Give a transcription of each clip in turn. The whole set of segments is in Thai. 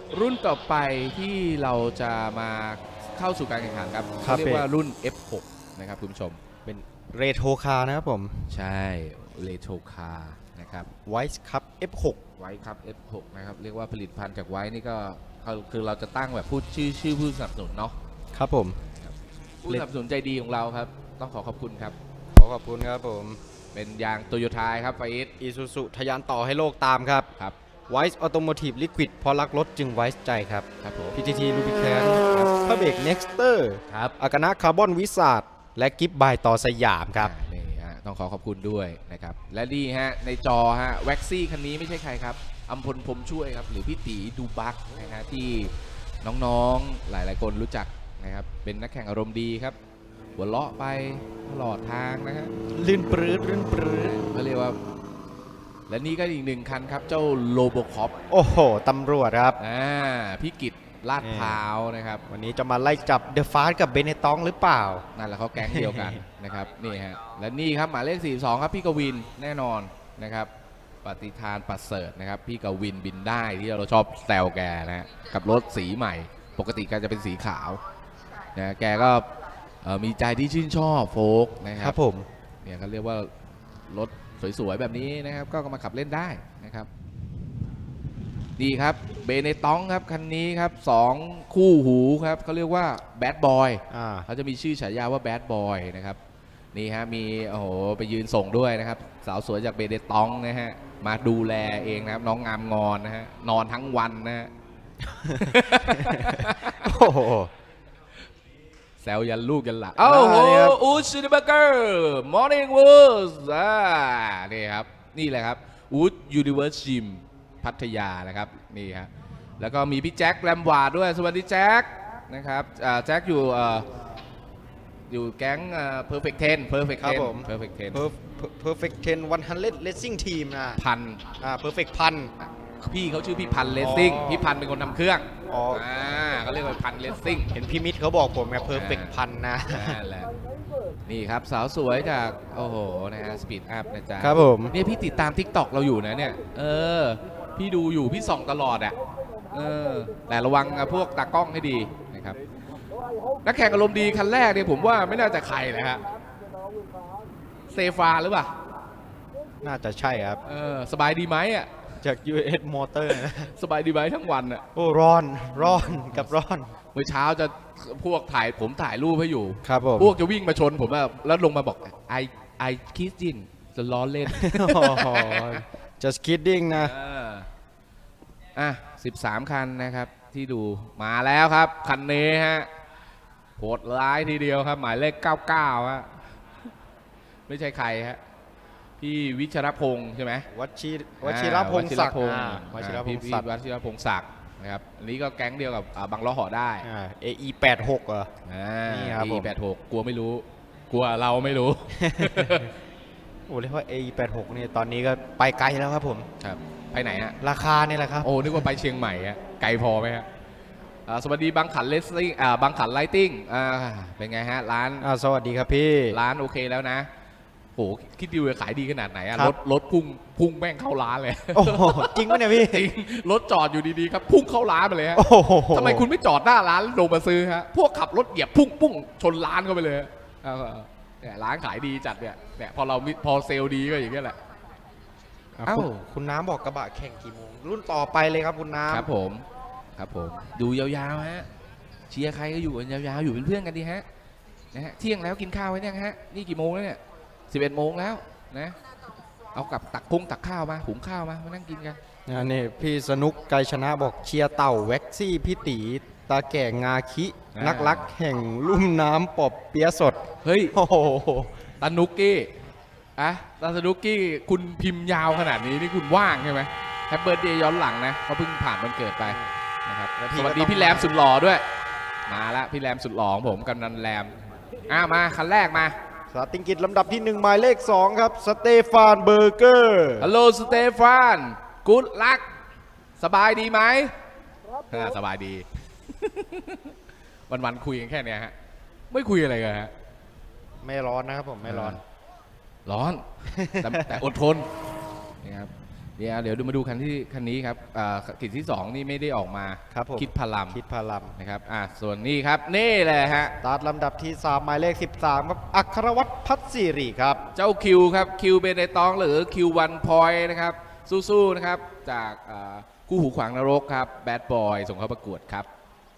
รุ่นต่อไปที่เราจะมาเข้าสู่การแข่งขันครับเรียกว่ารุ่น F6 นะครับคุณผู้ชมเป็นเรโทรคาร์นะครับผมใช่เรโทรคาร์นะครับไวท์คัพ F6 ไวท์คัพ F6 นะครับเรียกว่าผลิตภัณฑ์จากไวท์นี่ก็คือเราจะตั้งแบบพูดชื่อผู้สนับสนุนเนาะครับผมผู้สนับสนุนใจดีของเราครับต้องขอบคุณครับขอบคุณครับผมเป็นยางโตโยต้าครับไฟอีซูซุทะยานต่อให้โลกตามครับไวท์ออโตโมทีฟลิควิดเพราะรักรถจึงไวท์ใจครับผม PTT ลูบิแคนพระเบรกเน็กสเตอร์ครับอากานะคาร์บอนวิสาดและกิฟต์บายต่อสยามครับนี่ฮะต้องขอบคุณด้วยนะครับและนี่ฮะในจอฮะแว็กซี่คันนี้ไม่ใช่ใครครับอัมพลพรมช่วยครับหรือพี่ตีดูบักนะฮะที่น้องๆหลายๆคนรู้จักนะครับเป็นนักแข่งอารมณ์ดีครับหัวเลาะไปตลอดทางนะฮะลื่นปลื้ดเขาเรียกว่าและนี่ก็อีกหนึ่งคันครับเจ้าโลโบคอปโอ้โหตำรวจครับพี่กิตลาดพร้าวนะครับวันนี้จะมาไล่จับเดอะฟาสกับเบเนตองหรือเปล่านั่นแหละเขาแก๊งเดียวกันนะครับนี่ฮะและนี่ครับหมายเลข42ครับพี่กวินแน่นอนนะครับปฏิธานประเสริฐนะครับพี่กวินบินได้ที่เราชอบแซวแกนะกับรถสีใหม่ปกติแกจะเป็นสีขาวนะแกก็มีใจที่ชื่นชอบโฟล์กนะครับผมเนี่ยเขาเรียกว่ารถสวยๆแบบนี้นะครับก็มาขับเล่นได้นะครับดีครับเบเนตองครับคันนี้ครับ2คู่หูครับเขาเรียกว่าแบดบอยเขาจะมีชื่อฉายาว่าแบดบอยนะครับนี่ฮะมีโอ้โหไปยืนส่งด้วยนะครับสาวสวยจากเบเนตองนะฮะมาดูแลเองนะครับน้องงามงอนนะฮะนอนทั้งวันนะฮะโอ้โหแซวยันลูกยันหลานโอ้โหอูดชูนิเบอร์เกอร์มอร์นิ่งวูดนี่ครับนี่แหละครับอูดยูนิเวอร์สจิมพัทยานะครับนี่ครับแล้วก็มีพี่แจ็คแรมวาร์ดด้วยสวัสดีแจ็คนะครับแจ็คอยู่แก๊งPerfect 10 Perfect ครับผม Perfect 10 Perfect 10 100 Racing Team นะPerfect พันพี่เขาชื่อพี่พันเลสซิ่งพี่พันเป็นคนทำเครื่องเขาเรียกว่าพันเลสซิ่งเห็นพี่มิตรเขาบอกผมไงเพอร์เฟกต์พันนะนี่ครับสาวสวยจากโอ้โหนะฮะสปีดอัพนะจ๊ะครับผมเนี่ยพี่ติดตาม TikTok เราอยู่นะเนี่ยพี่ดูอยู่พี่ส่องตลอดแต่ระวังพวกตากล้องให้ดีนะครับนักแข่งอารมณ์ดีคันแรกเนี่ยผมว่าไม่น่าจะใครนะฮะเซฟาหรือเปล่าน่าจะใช่ครับสบายดีไหมจาก US Motor สบายดีไหมทั้งวันโอ้ร้อนกับร้อนเมื่อเช้าจะพวกผมถ่ายรูปให้อยู่ครับผมพวกจะวิ่งมาชนผมแล้วลงมาบอกไอคิดจริงจะล้อเล่น just kidding นะ 13คันนะครับที่ดูมาแล้วครับคันนี้ฮะโหดร้ายทีเดียวครับหมายเลข99ฮะไม่ใช่ใครฮะพี่วิชรพงษ์ใช่ไหมวชิรพงษ์ศักดิ์พี่วชิรพงษ์ศักดิ์นะครับอันนี้ก็แก๊งเดียวกับบังล้อห่อได้ AE86 เหรอนี่ครับ AE86 กลัวไม่รู้กลัวเราไม่รู้โอ้เรียกว่า AE86 นี่ตอนนี้ก็ไปไกลแล้วครับผมครับไปไหนฮะราคาเนี่ยแหละครับโอ้นึกว่าไปเชียงใหม่ฮะไกลพอไหมฮะสวัสดีบางขันเลสซิ่งบางขันไลติ้งเป็นไงฮะร้านสวัสดีครับพี่ร้านโอเคแล้วนะโหคิดดูเลยขายดีขนาดไหนรถพุ่งแม่งเข้าร้านเลยโอ้โหจริงไหมเนี่ยพี่จริงรถจอดอยู่ดีๆครับพุ่งเข้าร้านไปเลยฮะทำไมคุณไม่จอดหน้าร้านลงมาซื้อฮะพวกขับรถเหยียบพุ่งชนร้านเข้าไปเลยเนี่ยร้านขายดีจัดเนี่ยพอเซลล์ดีก็อย่างเงี้ยแหละคุณน้ำบอกกระบะแข่งกี่โมงรุ่นต่อไปเลยครับคุณน้ำครับผมดูยาวๆฮะเชียร์ใครก็อยู่กันยาวๆอยู่เป็นเพื่อนกันดีฮะนะฮะเที่ยงแล้วกินข้าวไว้ยังฮะนี่กี่โมงแล้วเนี่ย11 โมงแล้วนะเอากับตักข้าวมาหุงข้าวมานั่งกินกันนี่พี่สนุกไกรชนะบอกเชียร์เต่าแว็กซี่พี่ตีตาแก่งาคินักรักแห่งลุ่มน้ำปอบเปียสดเฮ้ยโอ้โหตานุกกี้ตานุกกี้คุณพิมพ์ยาวขนาดนี้นี่คุณว่างใช่ไหมแฮปปี้เบิร์ธเดย์ย้อนหลังนะเขาเพิ่งผ่านวันเกิดไปนะครับสวัสดีพี่แรมสุดหล่อด้วยมาแล้วพี่แรมสุดหล่อของผมกำนันแรมมาคันแรกมาสติงกิจลำดับที่1หมายเลข2ครับสเตฟานเบอร์เกอร์ฮัลโหลสเตฟานกู๊ดลักสบายดีไหมสบายดีวันคุยกันแค่นี้ฮะไม่คุยอะไรกันฮะไม่ร้อนนะครับผมไม่ร้อนแต่อดทนนะครับเดี๋ยวดูมาดูคันนี้ครับกิจที่ 2 นี่ไม่ได้ออกมาครับผมคิดพลัมคิดพลัมนะครับส่วนนี้ครับนี่แหละฮะตัดลำดับที่ 3 หมายเลข 13 ครับ อัครวัฒน์พัฒสิริครับเจ้าคิวครับคิวเบเนตองหรือคิววันพอยนะครับสู้ๆนะครับจากคู่หูขวางนรกครับแบดบอยส่งเข้าประกวดครับ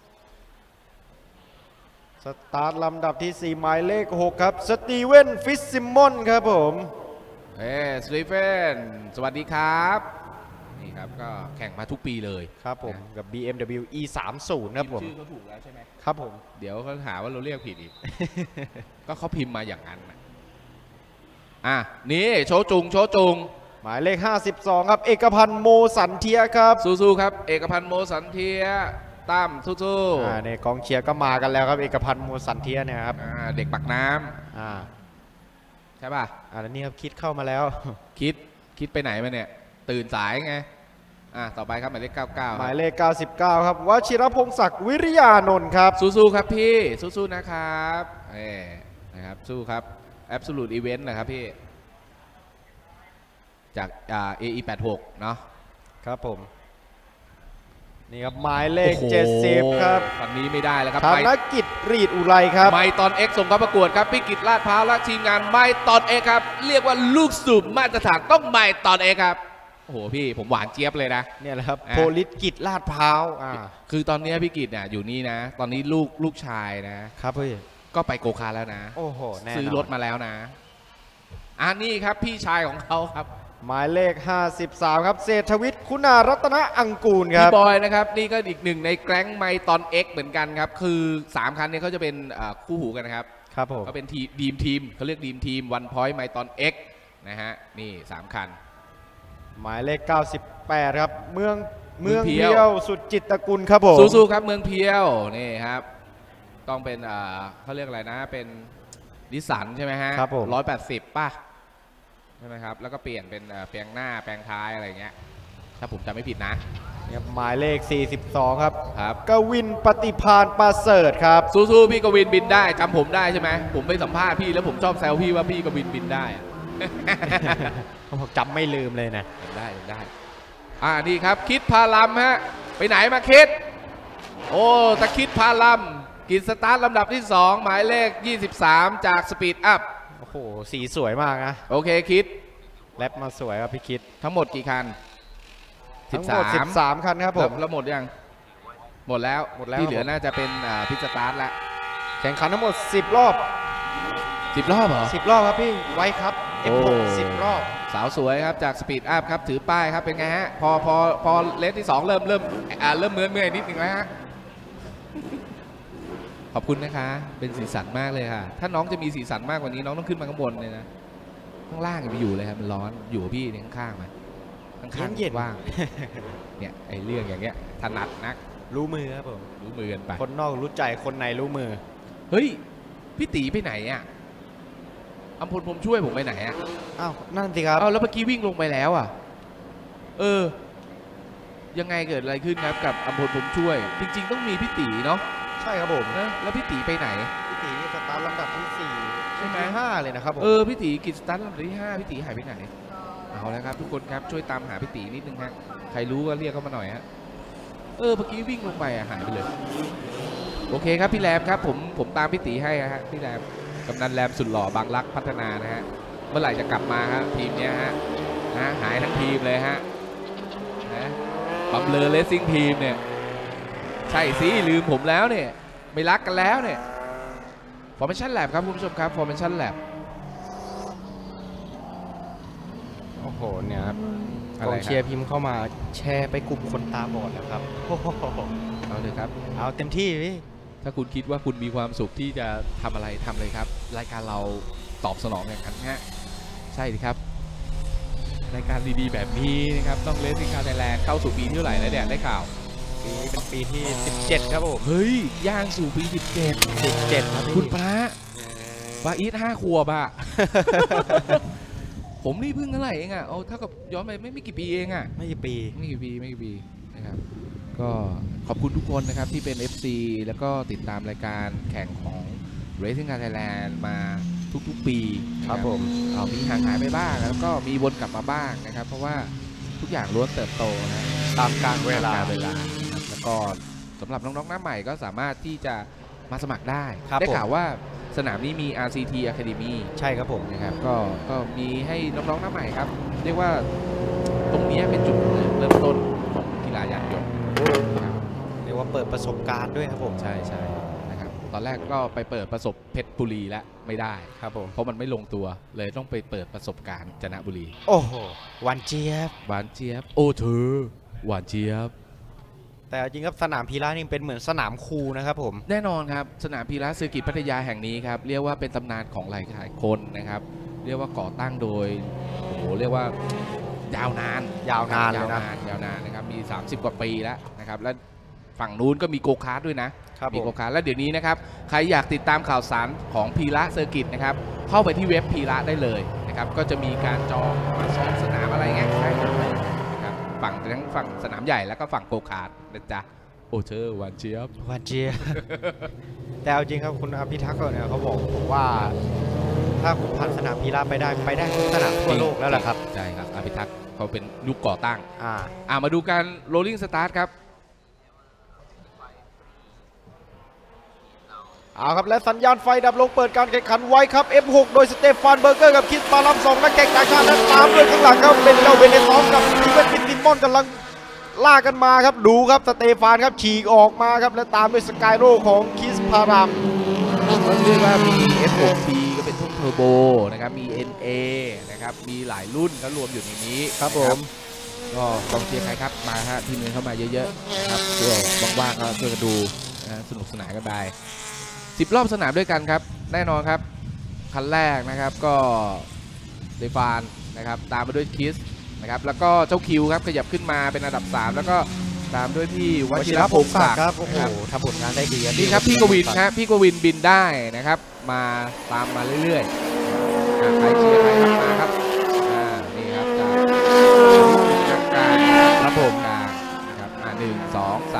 สตาร์ทลำดับที่ 4 หมายเลข 6 ครับ สตีเวนฟิสซิมมอนครับผมสตีเฟนสวัสดีครับนี่ครับก็แข่งมาทุกปีเลยครับผม กับ BMW E30 ครับผมชื่อเขาถูกแล้วใช่ไหมครับผมเดี๋ยวเขาหาว่าเราเรียกผิดอีก ก็เขาพิมพ์มาอย่างนั้นนะนี่โชจุงหมายเลข 52 ครับ เอกพันธ์โมสันเทียครับสู้ๆครับเอกพันธ์โมสันเทียตั้มสู้ๆในกองเชียร์ก็มากันแล้วครับ เอกพันธ์โมสันเทียเนี่ยครับเด็กปักน้ำใช่ป่ะแล้วนี่ครับคิดเข้ามาแล้วคิดไปไหนมาเนี่ยตื่นสายไงต่อไปครับหมายเลข 99 หมายเลข 99 ครับวชิรพงศ์ศักดิ์วิริยานนท์ครับสู้ๆครับพี่สู้ๆนะครับนะครับสู้ครับ Absolute Event นะครับพี่จากAE86 เนาะครับผมนี่ครับหมายเลข 70 ครับคันนี้ไม่ได้แล้วครับธนกิจรีดอุไรครับไมตอน X ส่งเข้าประกวดครับพี่กิตลาดพร้าวและทีมงานไมตอน X ครับเรียกว่าลูกสูบมาตรฐานต้องไมตอน X ครับโอ้โหพี่ผมหวานเจี๊ยบเลยนะเนี่ยแหละครับโพลิสกิจลาดพร้าวคือตอนนี้พี่กิตเนี่ยอยู่นี่นะตอนนี้ลูกชายนะครับพี่ก็ไปโกคาร์แล้วนะโอ้โหซื้อรถมาแล้วนะนี่ครับพี่ชายของเขาครับหมายเลข 53 ครับเศรษฐวิทย์คุณารัตนอังกูลครับพี่บอยนะครับนี่ก็อีกหนึ่งในแก๊งไมตอน X เหมือนกันครับคือ3คันนี้เขาจะเป็นคู่หูกันนะครับครับผมเขาเป็นทีมเขาเรียกทีมวันพอยต์ไมตอน X นะฮะนี่3คันหมายเลข 98 ครับเมืองเพียวสุดจิตตกุลครับผมสู้ๆครับเมืองเพียวนี่ครับต้องเป็นเขาเรียกอะไรนะเป็นนิสสันใช่ไหมฮะครับผม 180ป่ะใช่ไหมครับแล้วก็เปลี่ยนเป็นแปลงหน้าแปลงท้ายอะไรเงี้ยถ้าผมจำไม่ผิดนะหมายเลข 42 ครับกวินปฏิพานประเสริฐครับสู้ๆพี่กวินบินได้จำผมได้ใช่ไหมผมไปสัมภาษณ์พี่แล้วผมชอบแซวพี่ว่าพี่กวินบินได้ผมจำไม่ลืมเลยนะได้นี่ครับคิดพาลัมฮะไปไหนมาคิดโอ้ตะคิดพาลัมกินสตาร์ทลำดับที่2หมายเลข23จากสปีดอัพโอ้โหสีสวยมากนะโอเคคิดแรปมาสวยครับพี่คิดทั้งหมดกี่คันทั้งหมด13 คันครับผมแล้วหมดยังหมดแล้วที่เหลือน่าจะเป็นพิสตาร์ทแล้วแข่งขันทั้งหมด10 รอบ 10 รอบเหรอ 10 รอบครับพี่ไว้ครับ F6 10 รอบสาวสวยครับจากสปีดอัพครับถือป้ายครับเป็นไงฮะพอเลสที่2เริ่มเมื่อยนิดนึงแล้วฮะขอบคุณนะคะเป็นสีสันมากเลยค่ะถ้าน้องจะมีสีสันมากกว่านี้น้องต้องขึ้นมาข้างบนเลยนะข้างล่างอย่าไปอยู่เลยครับมันร้อนอยู่กับพี่เนี่ยข้างๆมาข้างๆเย็นว่างเนี่ยไอ้เรื่องอย่างเงี้ยถนัดนักรู้มือครับผมรู้มือกันไปคนนอกรู้ใจคนในรู้มือเฮ้ยพี่ตีไปไหนอ่ะอัมพลผมช่วยผมไปไหนอ่ะอ้าวนั่นสิครับแล้วเมื่อกี้วิ่งลงไปแล้วอ่ะยังไงเกิดอะไรขึ้นครับกับอัมพลผมช่วยจริงๆต้องมีพี่ตีเนาะใช่ครับผมแล้วพี่ตีไปไหนพี่ตีสตาร์ทลำดับที่4ใช่ไหม5เลยนะครับผมพี่ตีกิจสตาร์ทลำดับที่5พี่ตีหายไปไหนเอาแล้วครับทุกคนครับช่วยตามหาพี่ตีนิดนึงฮะใครรู้ก็เรียกเข้ามาหน่อยฮะเมื่อกี้วิ่งลงไปหายไปเลยโอเคครับพี่แรมครับผมตามพี่ตีให้ฮะพี่แรมกำนันแรมสุดหล่อบางรักพัฒนานะฮะเมื่อไหร่จะกลับมาครับทีมนี้ฮะหายทั้งทีมเลยฮะบัมเลอร์เลสซิ่งทีมเนี่ยใช่สิลืมผมแล้วเนี่ยไม่รักกันแล้วเนี่ยฟอร์เมชั่นแลบครับคุณผู้ชมครับฟอร์เมชั่นแลบโอ้โหเนี่ยครับกองเชียร์พิมพ์เข้ามาแชร์ไปกลุ่มคนตาบอดแล้วครับเอาเลยครับเอาเต็มที่พี่ถ้าคุณคิดว่าคุณมีความสุขที่จะทำอะไรทำเลยครับรายการเราตอบสนองอย่างนั้นฮะใช่ดิครับรายการดีๆแบบนี้นะครับต้องเลสซิ่งคาร์ไทยแลนด์เข้าสู่ปีที่เท่าไหร่แล้วเนี่ยได้ข่าวปีนี้เป็นปีที่17ครับผมเฮ้ยย่างสู่ปี17 ครับคุณพระบาอีท5 ขวบอะผมนี่เพิ่งเท่าไหร่เองอะเท่ากับย้อนไปไม่กี่ปีเองอะไม่กี่ปีนะครับก็ขอบคุณทุกคนนะครับที่เป็น FC แล้วก็ติดตามรายการแข่งของ Racing Car Thailand มาทุกๆปีครับผมมีห่างหายไปบ้างแล้วก็มีวนกลับมาบ้างนะครับเพราะว่าทุกอย่างล้วนเติบโตนะตามกาลเวลานะครับแล้วก็สำหรับน้องๆหน้าใหม่ก็สามารถที่จะมาสมัครได้ครับได้ผมข่าวว่าสนามนี้มี RCT Academy ใช่ครับผมนะครับก็มีให้น้องๆหน้าใหม่ครับ เรียกว่าตรงนี้เป็นจุดเริ่มต้นของกีฬายานยนต์นะครับเรียกว่าเปิดประสบการณ์ด้วยครับผมใช่นะครับตอนแรกก็ไปเปิดประสบเพชรบุรีแล้วไม่ได้ครับผมเพราะมันไม่ลงตัวเลยต้องไปเปิดประสบการณ์กาญจนบุรีโอ้โหหวานเจี๊ยบหวานเจี๊ยบโอ้เธอหวานเจี๊ยบแต่จริงครับสนามพีระนี่เป็นเหมือนสนามครูนะครับผมแน่นอนครับสนามพีระเซอร์กิตพัทยาแห่งนี้ครับเรียกว่าเป็นตำนานของหลายๆคนนะครับเรียกว่าก่อตั้งโดยโอ้โหเรียกว่ายาวนานยาวนานเลยนะยาวนานนะครับมี 30 กว่าปีแล้วนะครับและฝั่งนู้นก็มีโกคาร์ทด้วยนะครับ มีผโกมคาร์ทแล้วเดี๋ยวนี้นะครับใครอยากติดตามข่าวสารของพีระเซอร์กิตนะครับเข้าไปที่เว็บพีระได้เลยนะครับก็จะมีการจองมาซ้อมสนามอะไรเงี้ยได้หมดเลยนะครับฝั่งทั้งฝั่งสนามใหญ่แล้วก็ฝั่งโกคาร์ทนะจ๊ะโอ้เธอหวานเจี๊ยบหวานเจี๊ยบ แต่เอาจริงครับคุณอภิทักษ์เนี่ยเขาบอกผมว่า ถ้าคุณผ่านสนามพีระไปได้ทุกสนามทั่วโลกแล้วแหละครับใช่ครับอภิทักษ์เขาเป็นยุคก่อตั้งมาดูการ rolling start ครับเอาครับและสัญญาณไฟดับลงเปิดการแข่งขันไว้ครับ F6 โดยสเตฟานเบอร์เกอร์กับคิสปาลัม2นักแข่งต่างชาติและตามด้วยข้างหลังครับเป็นเจ้าเบเนตอมกับอีเวนฟินติมอนกำลังล่ากันมาครับดูครับสเตฟานครับฉีกออกมาครับและตามด้วยสกายโรของคิสพารัมก็เรียกว่ามี F6P ก็เป็นทุ่นเทอร์โบนะครับมี NA นะครับมีหลายรุ่นก็รวมอยู่ในนี้ครับผมก็กองเชียร์ใครครับมาฮะทีมเงินเข้ามาเยอะๆนะครับช่วยว่างๆก็ช่วยกันดูนะสนุกสนานกันไป10 รอบสนามด้วยกันครับแน่นอนครับคันแรกนะครับก็เดฟานนะครับตามมาด้วยคิสนะครับแล้วก็เจ้าคิวครับขยับขึ้นมาเป็นอันดับ 3 แล้วก็ตามด้วยพี่วชิรพงศ์ศักดิ์ครับโอ้โหทำผลงานได้ดีนี่ครับพี่กวินครับพี่กวินบินได้นะครับมาตามมาเรื่อยๆใครเชียร์ใครครับมาครับนี่ครับจากกลางครับผมกลางนะครับ1 2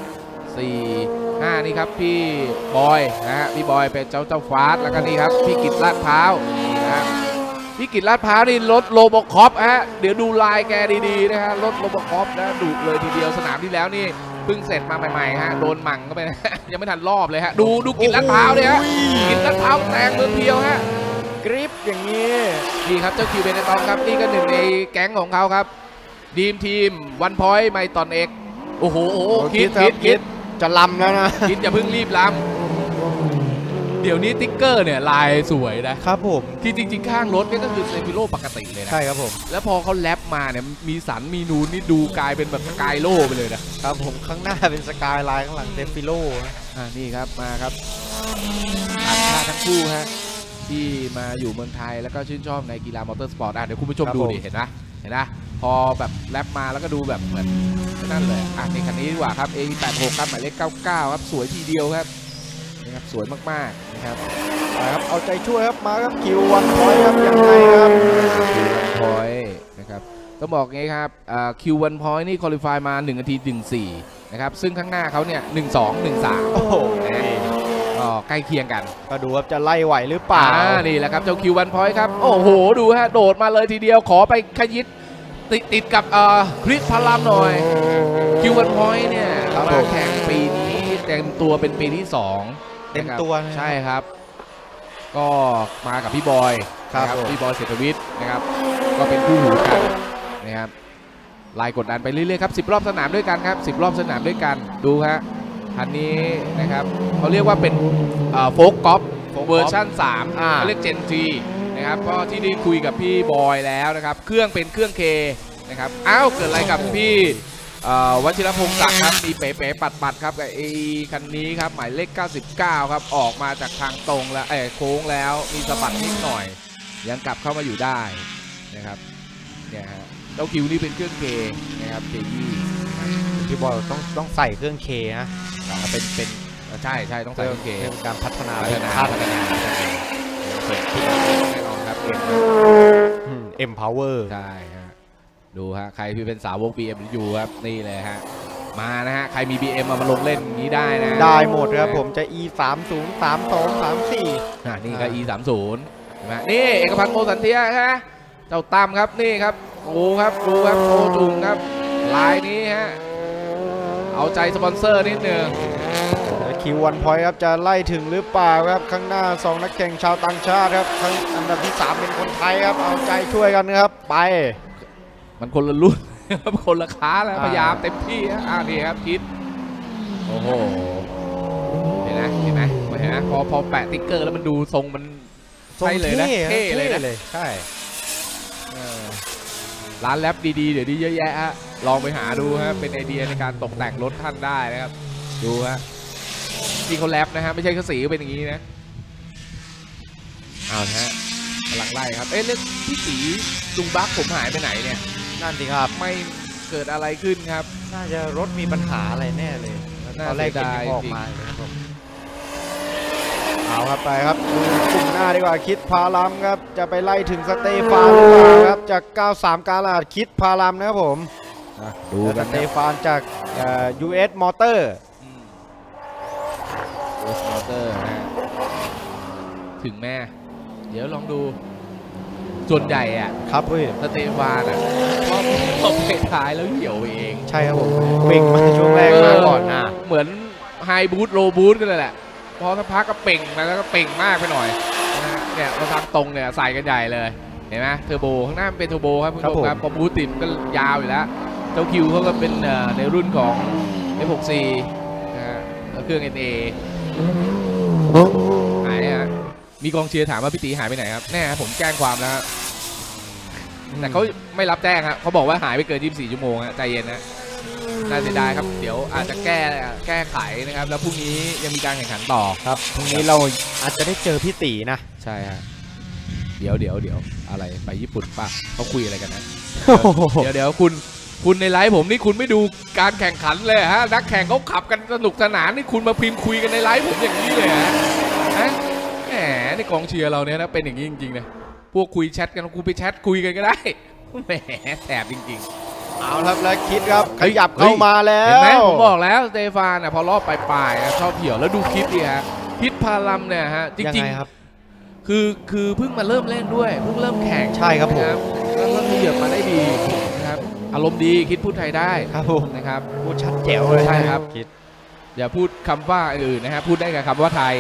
3 4 5นี่ครับพี่บอยนะฮะพี่บอยเป็นเจ้าฟาสแล้วก็นี่ครับพี่กิตลาดพร้าวนะครับพี่กิตลาดพร้าวนี่รถโลโบคอปฮะเดี๋ยวดูลายแกดีๆนะฮะรถโลโบคอปนะดุเลยทีเดียวสนามที่แล้วนี่เพิ่งเสร็จมาใหม่ๆฮะโดนหมั่งก็ไปนะ ยังไม่ทันรอบเลยฮะดูกิตลาดพร้าวเนี่ยฮะกิตลาดพร้าวแตกเมือเพียวฮะกริปอย่างนี้นี่ครับเจ้าคิวเบเนตองครับนี่ก็หนึ่งในแก๊งของเขาครับทีมวันพอยต์ไมตอนเอกโอ้โหคิดจะลำแล้วนะคิดอย่าเพิ่งรีบล้ำเดี๋ยวนี้ติ๊กเกอร์เนี่ยลายสวยนะครับผมที่จริงๆข้างรถเนี่ยก็คือเซฟิโลปกติเลยนะใช่ครับผมแล้วพอเขาแรปมาเนี่ยมีสันมีนูนนี่ดูกลายเป็นแบบสกายโลไปเลยนะครับผมข้างหน้าเป็นสกายไลน์ข้างหลังเซฟิโลนี่ครับมาครับต่างชาติทั้งคู่ฮะที่มาอยู่เมืองไทยแล้วก็ชื่นชอบในกีฬามอเตอร์สปอร์ตเดี๋ยวคุณผู้ชมดูดิเห็นนะพอแบบแรปมาแล้วก็ดูแบบเหมือนนั่นเลยในคันนี้ดีกว่าครับ A86 ครับหมายเลข99ครับสวยทีเดียวครับนะครับสวยมากๆนะครับครับเอาใจช่วยครับมาครับคิววันพอยครับยังไงครับคิววันพอยนะครับต้องบอกงี้ครับคิววันพอยนี่คุริฟายมา1 นาที 14นะครับซึ่งข้างหน้าเขาเนี่ย12 13 โอ้โหก็ใกล้เคียงกันก็ดูครับจะไล่ไหวหรือเปล่านี่แหละครับเจ้าคิววันพอยครับโอ้โหดูฮะโดดมาเลยทีเดียวขอไปขยิบติดกับคริสพารามหน่อยคิววันพอยเนี่ยมาแข่งปีนี้เต็มตัวเป็นปีที่2 เต็มตัวใช่ครับก็มากับพี่บอยครับพี่บอยเศรษฐวิทย์นะครับก็เป็นคู่หูกันนะครับไล่กดดันไปเรื่อยๆครับ10 รอบสนามด้วยกันครับ10 รอบสนามด้วยกันดูฮะคันนี้นะครับเขาเรียกว่าเป็นโฟล์กกอล์ฟเวอร์ชัน3เขาเรียกเจนจีนะครับก็ที่ได้คุยกับพี่บอยแล้วนะครับเครื่องเป็นเครื่องเคนะครับเกิดอะไรกับพี่วชิรพงศ์ศักดิ์ครับมีเป๋ปัดครับกับคันนี้ครับหมายเลข99ครับออกมาจากทางตรงแล้วโค้งแล้วมีสะบัดนิดหน่อยยังกลับเข้ามาอยู่ได้นะครับเนี่ยฮะเจ้าคิวนี่เป็นเครื่องเคนะครับเคยี่พี่บอยต้องใส่เครื่องเคนะเป็นใช่ต้องใส่เครื่องเคการพัฒนาเสริมที่แน่นอนครับ Empower ใช่ฮะดูฮะใครที่เป็นสาวก BMW ครับนี่เลยฮะมานะฮะใครมี BM มาลงเล่นนี้ได้นะได้หมดครับผมจะ E30 32 34 นี่ก็ E30 ใช่ไหมนี่เอกพันธ์โมสันเทียฮะเจ้าตั้มครับนี่ครับดูครับโตจุงครับลายนี้ฮะเอาใจสปอนเซอร์นิดนึงคิววันพอยต์ครับจะไล่ถึงหรือเปล่าครับข้างหน้า2นักแข่งชาวต่างชาติครับทั้งอันดับที่3เป็นคนไทยครับเอาใจช่วยกันนะครับไปมันคนละรุ่นคนละค้าแล้วพยายามเต็มที่นี่ครับคิดโอ้โหเห็นไหมเห็นไหมพอแปะติ๊กเกอร์แล้วมันดูทรงมันใช่เลยนะเท่เลยนะใช่ร้านแรปดีๆเดี๋ยวนี้เยอะแยะฮะลองไปหาดูฮะเป็นไอเดียในการตกแต่งรถท่านได้นะครับดูฮะที่เขาแรปนะฮะไม่ใช่เขาสีเป็นอย่างนี้นะเอาฮะกำลังไล่ครับเรื่องพี่สีลุงบั๊กผมหายไปไหนเนี่ยนั่นสิครับไม่เกิดอะไรขึ้นครับน่าจะรถมีปัญหาอะไรแน่เลยตอนแรกเห็นออกมาเลยครับผมเอาครับไปครับกลุ่มหน้าดีกว่าคิดพาลัมครับจะไปไล่ถึงสเตฟานหรือเปล่าครับจาก93กาลาดคิดพาลัมนะครับผมดูสเตฟานจากUS Motor นะถึงแม่เดี๋ยวลองดูส่วนใหญ่อ่ะครับพี่สเตฟานอ่ะพอไปท้ายแล้วเหี่ยวเองใช่ครับผมวิ่งมาช่วงแรกมาก่อนนะเหมือนไฮบูทโลบูทกันเลยแหละพอสักพักก็เป่งมาแล้วก็เป่งมากไปหน่อยเนี่ยเราทางตรงเนี่ยใส่กันใหญ่เลยเห็นไหมเทอร์โบข้างหน้าเป็นเทอร์โบครับคุณผู้ชมครับพอบูทติดก็ยาวอยู่แล้วเจ้าคิวเขาก็เป็นในรุ่นของ F64 นะฮะแล้วเครื่อง NA หายฮะมีกองเชียร์ถามว่าพี่ตีหายไปไหนครับแน่ผมแจ้งความแล้วแต่เขาไม่รับแจ้งครับเขาบอกว่าหายไปเกิน24 ชั่วโมงฮะใจเย็นนะน่าเสียดายครับเดี๋ยวอาจจะแก้ไขนะครับแล้วพรุ่งนี้ยังมีการแข่งขันต่อครับพรุ่งนี้เราอาจจะได้เจอพี่ตีนะใช่ฮะเดี๋ยวอะไรไปญี่ปุ่นป่ะเขาคุยอะไรกันนะเดี๋ยวคุณในไลฟ์ผมนี่คุณไม่ดูการแข่งขันเลยฮะนักแข่งเขาขับกันสนุกสนานนี่คุณมาพิมพ์คุยกันในไลฟ์ผมอย่างนี้เลยฮะแหมในกองเชียร์เราเนี่ยนะเป็นอย่างนี้จริงๆนะพวกคุยแชทกันคุณไปแชทคุยกันก็ได้แหมแสบจริงๆเอาครับแล้วคิดครับขยับเข้ามาแล้วเห็นไหมผมบอกแล้วสเตฟานนะพอรอบปลายๆชอบเหี่ยวแล้วดูคิดดิฮะคิดพาลัมเนี่ยฮะจริงๆคือเพิ่งมาเริ่มเล่นด้วยเพิ่งเริ่มแข่งใช่ครับผมแล้วก็เหยียบมาได้ดีนะครับอารมณ์ดีคิดพูดไทยได้ครับผมนะครับพูดชัดแจ๋วเลยใช่ครับคิดอย่าพูดคำว่าอื่นนะฮะพูดได้กับคำว่าไทย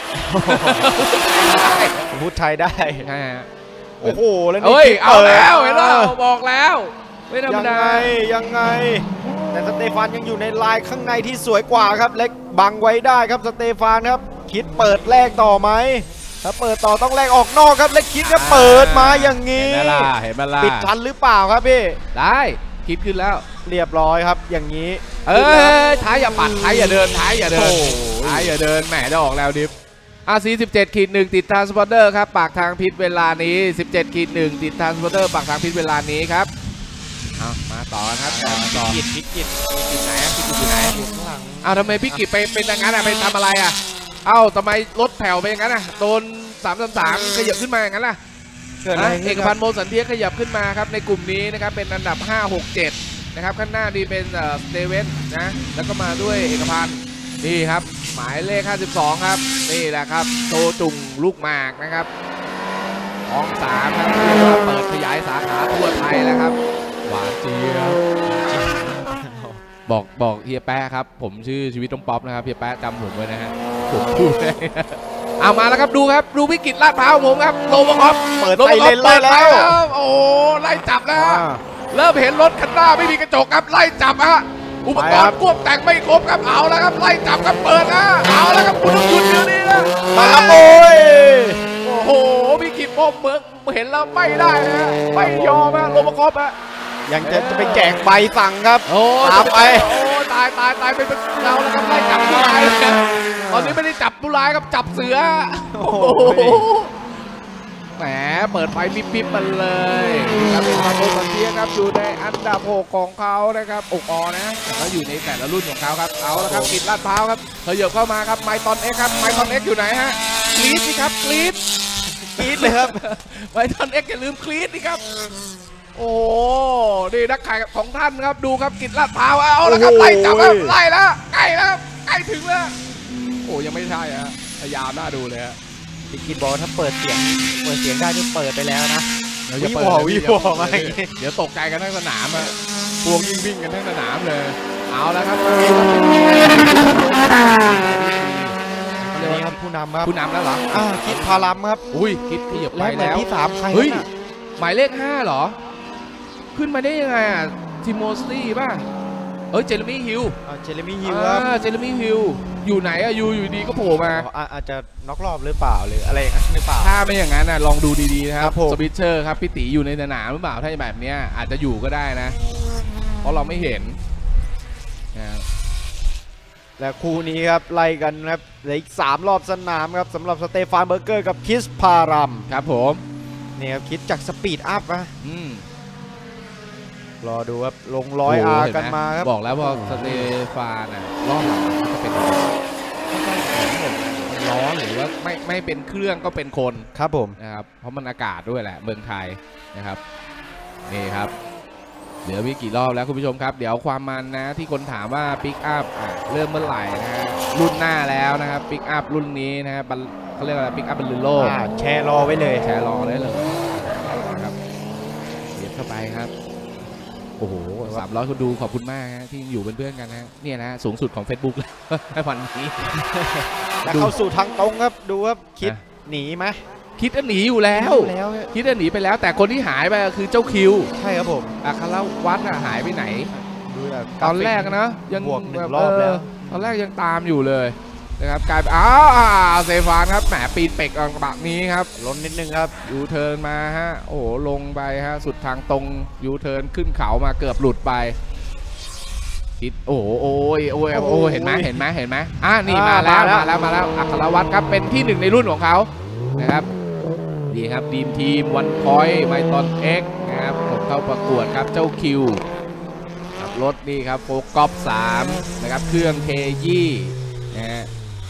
พูดไทยได้ใช่ฮะโอ้โหแล้วนี่เอาแล้วเห็นแล้วบอกแล้วไม่ธรรมดายังไงแต่สเตฟานยังอยู่ในลายข้างในที่สวยกว่าครับเล็กบังไว้ได้ครับสเตฟานครับคิดเปิดแรกต่อไหมถ้าเปิดต่อต้องแรกออกนอกครับเล็กคิดก็เปิดมาอย่างนี้เห็นไหมล่ะปิดทันหรือเปล่าครับพี่ได้คิดขึ้นแล้วเรียบร้อยครับอย่างนี้ท้ายอย่าปัดท้ายอย่าเดินท้ายอย่าเดินแหมจะออกแล้วดิฟ17-1ติดทางสปอร์เตอร์ครับปากทางพิษเวลานี้17-1ติดทางสปอร์เตอร์ปากทางพิษเวลานี้ครับมาต่อครับต่อพิกิจไหนพิกิจอยู่ไหนทำไมพิกิจไปเป็นอย่างนั้นไปทำอะไรทำไมรถแผ่วไปอย่างนั้นโดน333ขยับขึ้นมาอย่างนั้นล่ะเอกพันธ์โมสันเทียขยับขึ้นมาครับในกลุ่มนี้นะครับเป็นอันดับ5-6-7นะครับข้างหน้าดีเป็นสเตเวนนะแล้วก็มาด้วยเอกพันธ์นี่ครับหมายเลข52ครับนี่แหละครับโตจุงลูกหมากนะครับของ3ครับเปิดขยายสาขาทั่วไทยแล้วครับหวานเจี๊ยบบอกเฮียแป๊ะครับผมชื่อชีวิตต้องป๊อปนะครับเฮียแป๊ะจำผมไว้นะฮะผมพูดได้เอามาแล้วครับดูพิกิจลาดพร้าวผมครับโลบคอปเปิดไปเล่นเลยแล้วโอ้ไล่จับแล้วเริ่มเห็นรถคันหน้าไม่มีกระจกครับไล่จับอุปกรณ์ควบแต่งไม่ครบครับเอาแล้วครับไล่จับครับเปิดเอาแล้วครับคุณต้องหยุดเดี๋ยวนี้นะมาครับโอ้โหพิกิจโมเบิร์กเห็นแล้วไม่ได้นะไม่ยอมโลบคอปยังจะไปแจกใบสั่งครับตามไปตายเป็นเราแล้วครับไล่จับผู้ร้ายตอนนี้ไม่ได้จับผู้ร้ายครับจับเสือแหมเปิดไฟปิ๊บมันเลยครับเป็นโมสันเทียครับอยู่ในอันดับ6ของเขานะครับอกอนะแต่เขาอยู่ในแต่ละรุ่นของเขาครับเอาละครับกิจลาดพร้าวครับเขยิบเข้ามาครับไมตอนเอ็กครับไมตอนเอ็กอยู่ไหนฮะกรี๊ดสิครับกรี๊ดเลยครับไมตอนเอ็กอย่าลืมกรี๊ดสิครับโอ้นี่นักแข่งของท่านครับดูครับกิจลาดพร้าวเอาละครับไล่จับแล้วไล่แล้วใกล้ถึงแล้วโอ้ยังไม่ใช่พยายามน่าดูเลยพี่กิจบอกถ้าเปิดเสียงได้ที่เปิดไปแล้วนะวิวอวิวอมาอย่างงี้เดี๋ยวตกใจกันทั้งสนามอะพวงวิ่งกันทั้งสนามเลยเอาแล้วครับเรียกว่าครับผู้นำครับผู้นำแล้วเหรอคิดพารัมครับอุ้ยคิดขยับไปและหมายแล้วที่3ใครเฮ้ยน่ะหมายเลข5เหรอขึ้นมาได้ยังไงอ่ะทิโมซี่ป่ะเจเรมี่ฮิลเจเรมี่ฮิลครับเจเรมี่ฮิลอยู่ไหนอะอยู่ดีก็โผล่มาอาจจะน็อกรอบหรือเปล่าหรืออะไรอย่างนั้นหรือเปล่าถ้าไม่อย่างนั้นนะลองดูดีๆนะครับผมสวิตเชอร์ครับพี่ตีอยู่ในสนามหรือเปล่าถ้าแบบเนี้ยอาจจะอยู่ก็ได้นะเพราะเราไม่เห็นนะและคู่นี้ครับไล่กันครับเหลืออีก3รอบสนามครับสำหรับสเตฟานเบอร์เกอร์กับคิสพารัมครับผมนี่ครับคิดจากสปีดอัพนะรอดูครับลงกันมาครับบอกแล้วพอสเตฟานอ่ะรอบหลังจะเป็นร้อนหรือว่าไม่เป็นเครื่องก็เป็นคนครับผมนะครับเพราะมันอากาศด้วยแหละเมืองไทยนะครับนี่ครับเหลือไม่กี่รอบแล้วคุณผู้ชมครับเดี๋ยวความมันนะที่คนถามว่าปิกอัพเริ่มเมื่อไหร่นะฮะรุ่นหน้าแล้วนะครับปิกอัพรุ่นนี้นะครับเขาเรียกว่าปิกอัพบรรลือโลกแชร์รอไว้เลยแชร์รอได้เลยนะครับเดี๋ยวเข้าไปครับโอ้โห300คนดูขอบคุณมากฮะที่อยู่เป็นเพื่อนกันนะเนี่ยนะสูงสุดของ Facebook เลยวันนี้แล้วเข้าสู่ทางตรงครับดูครับคิดหนีไหมคิดหนีอยู่แล้วคิดหนีไปแล้วแต่คนที่หายไปคือเจ้าคิวใช่ครับผมอัครวัฒน์หายไปไหนตอนแรกนะยังบวก1 รอบแล้วตอนแรกยังตามอยู่เลยนะครับกลายเป็นเซฟานครับแหมปีนเป็กแบบนี้ครับล้นนิดนึงครับยูเทิร์นมาฮะโอ้โหลงไปฮะสุดทางตรงยูเทิร์นขึ้นเขามาเกือบหลุดไปคิดโอ้ยเห็นไหมนี่มาแล้วอัครวัฒน์ครับเป็นที่1ในรุ่นของเขานะครับดีครับทีมวันพอยต์ไมตอนเอ็กนะครับผมเข้าประกวดครับเจ้าคิวขับรถนี่ครับโฟกัส3นะครับเครื่องเทยี่นะฮะ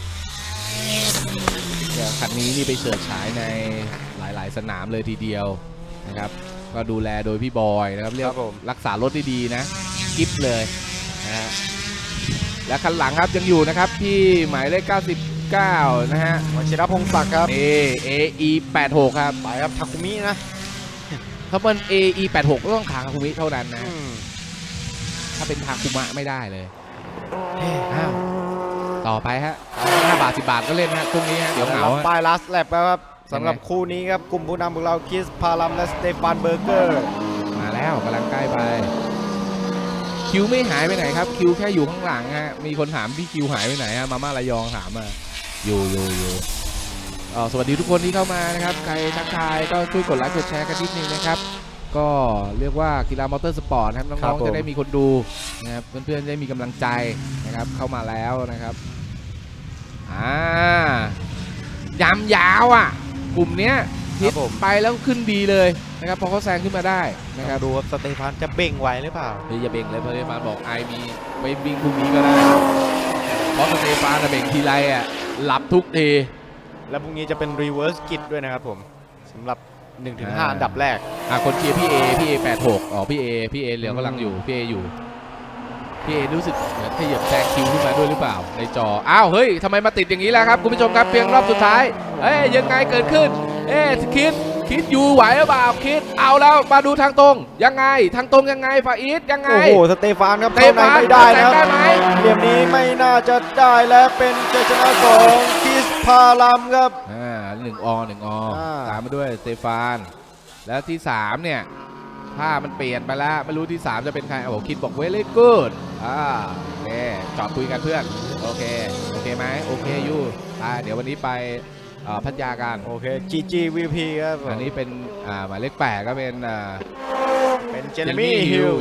คันนี้นี่ไปเฉิดฉายในหลายๆสนามเลยทีเดียวนะครับก็ดูแลโดยพี่บอยนะครับเรียกรักษารถได้ดีนะกิฟต์เลยนะฮะและคันหลังครับยังอยู่นะครับที่หมายเลข99นะฮะวชิรพงศ์ศักดิ์ครับ AE 86ครับไปครับทาคุมินะถ้าเป็น AE 86ก็ต้องทาคุมิเท่านั้นนะถ้าเป็นทาคุมะไม่ได้เลยต่อไปฮะ5 บาท 10 บาทก็เล่นฮะตรงนี้ฮะเดี๋ยวเหงาปลายลัสแลบครับสำหรับคู่นี้ครับกลุ่มผู้นำของเราคิสพารัมและสเตฟานเบอร์เกอร์มาแล้วกำลังใกล้ไปคิวไม่หายไปไหนครับคิวแค่อยู่ข้างหลังฮะมีคนถามพี่คิวหายไปไหนฮะมาม่าระยองถามมาอยู่สวัสดีทุกคนที่เข้ามานะครับใครทักทายก็ช่วยกดไลค์กดแชร์กันนิดนึงนะครับก็เรียกว่ากีฬามอเตอร์สปอร์ตครับน้องๆจะได้มีคนดูนะครับเพื่อนๆได้มีกำลังใจนะครับเข้ามาแล้วนะครับยำยาวอ่ะกลุ่มเนี้ยฮิตไปแล้วขึ้นดีเลยนะครับพอเขาแซงขึ้นมาได้นะครับดูว่าสเตฟานจะเบ่งไหวหรือเปล่าอย่าเบ่งเลยเพราะสเตฟานบอกมีไปวิ่งพรุ่งนี้ก็ได้เพราะสเตฟานเบ่งทีไรอ่ะหลับทุกทีแล้วพรุ่งนี้จะเป็นรีเวิร์สกิทด้วยนะครับผมสำหรับ 1-5 อันดับแรกคนเชียร์พี่เอ86พี่เอเหลือกำลังอยู่พี่เอรู้สึกเหมือนขยับแซงคิวขึ้นมาด้วยหรือเปล่าในจอเฮ้ยทำไมมาติดอย่างนี้แล้วครับคุณผู้ชมครับเพียงรอบสุดท้ายยังไงเกิดขึ้นคิดอยู่ไหวหรือเปล่าคิดเอาแล้วมาดูทางตรงยังไงทางตรงยังไงฟาอิสยังไงโอ้โหสเตฟานครับเข้าในไม่ได้แล้วเหลี่ยมนี้ไม่น่าจะได้แล้วเป็นชัยชนะของคิสพารัมครับ 1 อตามมาด้วยสเตฟานแล้วที่3เนี่ยถ้ามันเปลี่ยนไปแล้วไม่รู้ที่3จะเป็นใครคิดบอกเวลี่กูดจอดคุยกันเพื่อนโอเคไหมโอเคอยู่เดี๋ยววันนี้ไปพัทยากันโอเค GGVP ครับอันนี้เป็นหมายเลข8ก็เป็นเจเรมี่ฮิล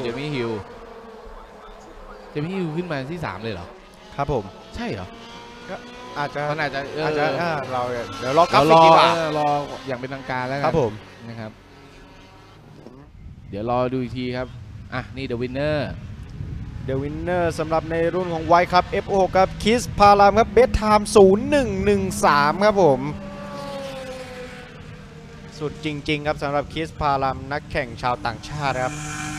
ขึ้นมาที่3เลยเหรอครับผมใช่เหรอก็อาจจะเราเดี๋ยวรอกราฟิกดีกว่ารออย่างเป็นทางการแล้วครับผมนะครับเดี๋ยวรอดูอีกทีครับนี่ The Winner สำหรับในรุ่นของไวท์ครับ F6 ครับคิสพารัมครับเบสไทม์0113ครับผมสุดจริงๆครับสำหรับคิสพารัมนักแข่งชาวต่างชาติครับ